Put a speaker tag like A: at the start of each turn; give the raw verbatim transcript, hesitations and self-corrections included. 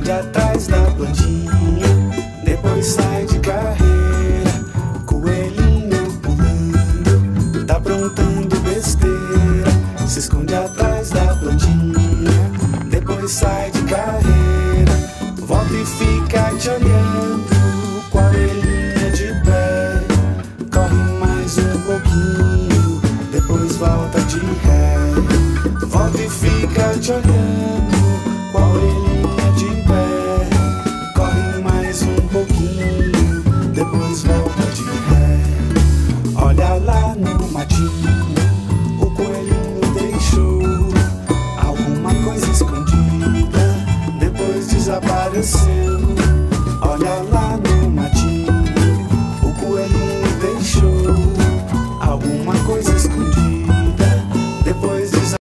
A: esconde atrás da plantinha, depois sai de carreira. Coelhinho pulando, tá aprontando besteira. Se esconde atrás da plantinha, depois sai de carreira. Volta e fica te olhando, coelhinho de pé. Corre mais um pouquinho, depois volta de ré. Volta e fica te olhando, coelhinho de pé. Corre mais um pouquinho, depois volta de ré. Olha lá no matinho, o coelhinho deixou alguma coisa escondida, depois desapareceu.